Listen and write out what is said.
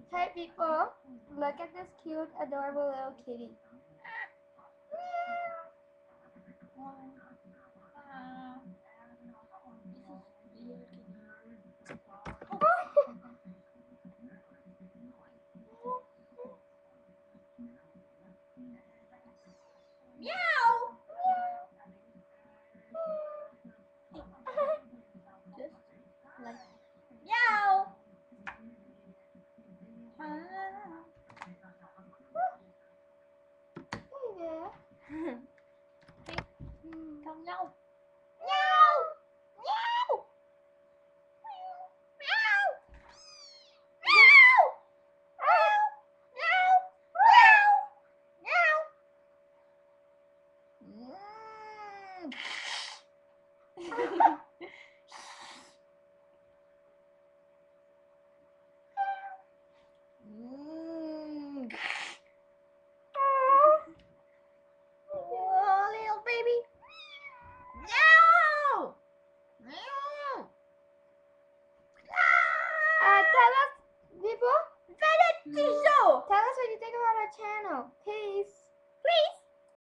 Hey people, look at this cute, adorable little kitty. Meow. Just like meow. Hey there. Hey, come now.